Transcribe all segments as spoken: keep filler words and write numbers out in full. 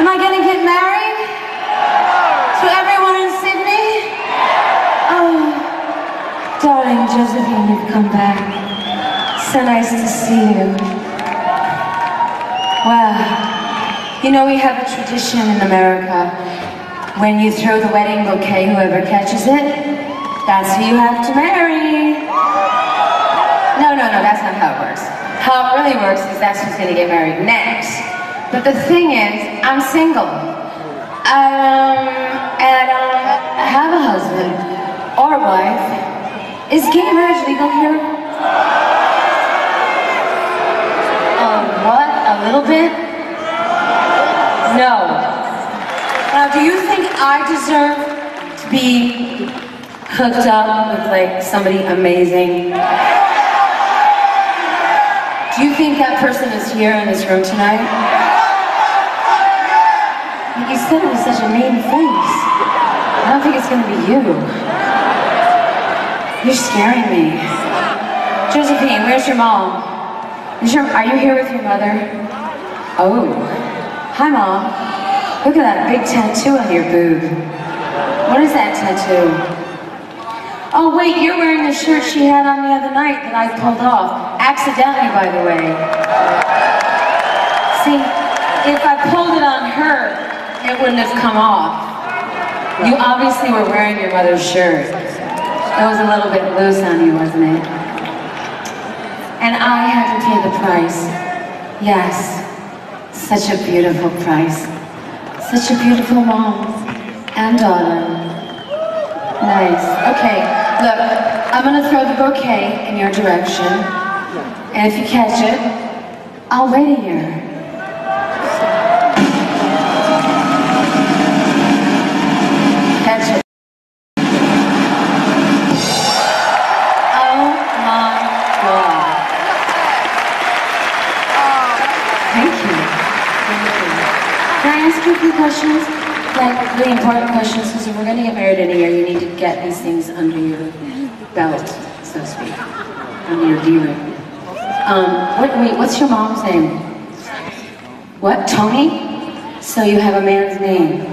Am I gonna get married? To everyone in Sydney? Oh, darling Josephine, you've come back. So nice to see you. Wow. You know, we have a tradition in America. When you throw the wedding bouquet, whoever catches it, that's who you have to marry. No, no, no, that's not how it works. How it really works is that's who's gonna get married next. But the thing is, I'm single. Um, and I don't have a husband or wife. Is gay marriage legal here? Um, what? A little bit? No. Now, do you think I deserve to be hooked up with, like, somebody amazing? Do you think that person is here in this room tonight? You said it with such a mean face. I don't think it's gonna be you. You're scaring me. Josephine, where's your mom? Is your, are you here with your mother? Oh. Hi, Mom. Look at that big tattoo on your boob. What is that tattoo? Oh, wait, you're wearing the shirt she had on the other night that I pulled off. Accidentally, by the way. See, if I pulled it on her, it wouldn't have come off. You obviously were wearing your mother's shirt. It was a little bit loose on you, wasn't it? And I had to pay the price. Yes. Such a beautiful price. Such a beautiful mom and daughter. Nice. Okay, look, I'm gonna throw the bouquet in your direction. And if you catch it, I'll wait a year. Catch it. Oh my God. Thank you. Thank you. Can I ask you a few questions? Like, really important questions, because if we're going to get married in a year, you need to get these things under your belt, so to speak. Under your D-ring. Um, what, wait, what's your mom's name? What, Tony? So you have a man's name.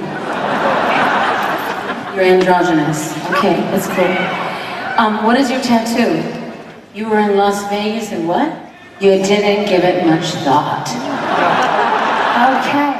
You're androgynous. Okay, that's cool. Um, what is your tattoo? You were in Las Vegas and what? You didn't give it much thought. Okay.